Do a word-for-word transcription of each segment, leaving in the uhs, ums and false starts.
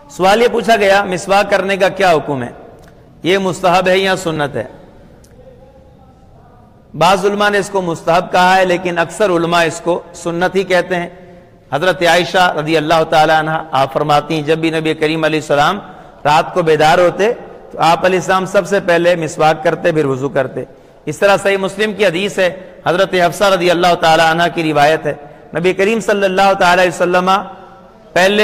سوال یہ پوچھا گیا مسواک کرنے کا کیا حکم ہے، یہ مستحب ہے یا سنت ہے؟ بعض علماء نے اس کو مستحب کہا ہے، لیکن اکثر علماء اس کو سنت ہی کہتے ہیں۔ حضرت عائشہ رضی اللہ تعالی عنہ آپ فرماتی ہیں جب بھی نبی کریم علیہ السلام رات کو بیدار ہوتے تو آپ علیہ السلام سب سے پہلے مسواک کرتے پھر وضو کرتے۔ اس طرح صحیح مسلم کی حدیث ہے، حضرت حفصہ رضی اللہ تعالی عنہ کی روایت ہے، نبی کریم صلی اللہ تعالی علیہ وسلم پہلے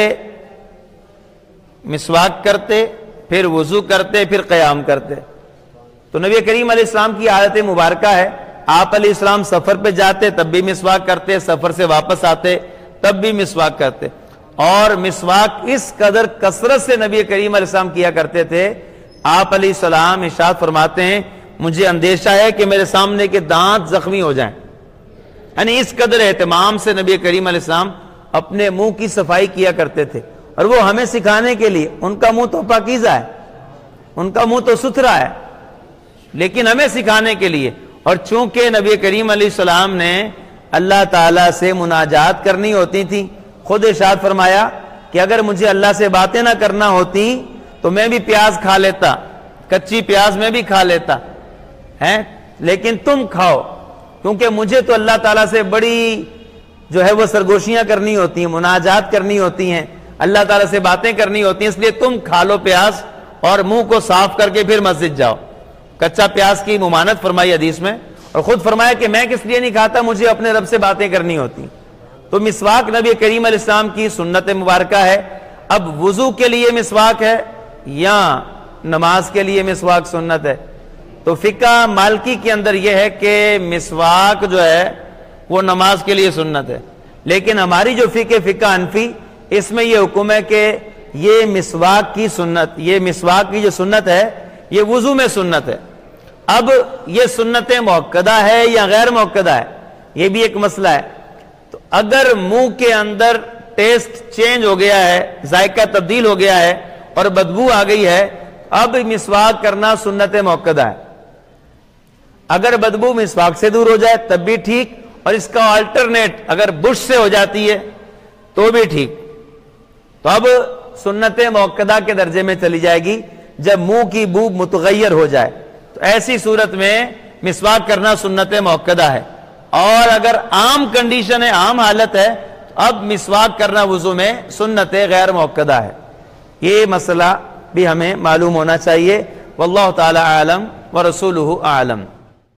مسواک کرتے پھر وضو کرتے پھر قیام کرتے۔ تو نبی کریم علیہ السلام کی عادت مبارکہ ہے، آپ علیہ السلام سفر پہ جاتے تب بھی مسواک کرتے، سفر سے واپس آتے تب بھی مسواک کرتے، اور مسواک اس قدر کثرت سے نبی کریم علیہ السلام کیا کرتے تھے، آپ علیہ السلام ارشاد فرماتے ہیں مجھے اندیشہ ہے کہ میرے سامنے کے دانت زخمی ہو جائیں۔ یعنی اس قدر اہتمام سے نبی کریم علیہ السلام اپنے منہ کی صفائی کیا کرتے تھے، اور وہ ہمیں سکھانے کے لیے، ان کا منہ تو پاکیزہ ہے، ان کا منہ تو ستھرا ہے، لیکن ہمیں سکھانے کے لیے۔ اور چونکہ نبی کریم علیہ السلام نے اللہ تعالیٰ سے مناجات کرنی ہوتی تھی، خود ارشاد فرمایا کہ اگر مجھے اللہ سے باتیں نہ کرنا ہوتی تو میں بھی پیاز کھا لیتا، کچی پیاز میں بھی کھا لیتا ہے، لیکن تم کھاؤ، کیونکہ مجھے تو اللہ تعالیٰ سے بڑی جو ہے وہ سرگوشیاں کرنی ہوتی ہیں، مناجات کرنی ہوتی ہیں، اللہ تعالیٰ سے باتیں کرنی ہوتی ہیں، اس لیے تم کھا لو پیاز اور منہ کو صاف کر کے پھر مسجد جاؤ۔ کچا پیاز کی ممانت فرمائی حدیث میں، اور خود فرمایا کہ میں کس لیے نہیں کھاتا، مجھے اپنے رب سے باتیں کرنی ہوتی۔ تو مسواک نبی کریم علیہ السلام کی سنت مبارکہ ہے۔ اب وضو کے لیے مسواک ہے یا نماز کے لیے مسواک سنت ہے؟ تو فقہ مالکی کے اندر یہ ہے کہ مسواک جو ہے وہ نماز کے لیے سنت ہے، لیکن ہماری جو فقہ فقہ حنفی اس میں یہ حکم ہے کہ یہ مسواک کی سنت، یہ مسواک کی جو سنت ہے یہ وضو میں سنت ہے۔ اب یہ سنت موقدہ ہے یا غیر موقدہ ہے، یہ بھی ایک مسئلہ ہے۔ تو اگر منہ کے اندر ٹیسٹ چینج ہو گیا ہے، ذائقہ تبدیل ہو گیا ہے اور بدبو آ گئی ہے، اب مسواک کرنا سنت موقدہ ہے۔ اگر بدبو مسواک سے دور ہو جائے تب بھی ٹھیک، اور اس کا آلٹرنیٹ اگر برش سے ہو جاتی ہے تو بھی ٹھیک۔ تو اب سنت موقدہ کے درجے میں چلی جائے گی جب منہ کی بو متغیر ہو جائے، تو ایسی صورت میں مسواک کرنا سنت موقدہ ہے۔ اور اگر عام کنڈیشن ہے، عام حالت ہے، تو اب مسواک کرنا وضو میں سنت غیر موقدہ ہے۔ یہ مسئلہ بھی ہمیں معلوم ہونا چاہیے۔ واللہ تعالی عالم ورسولہ اعلم۔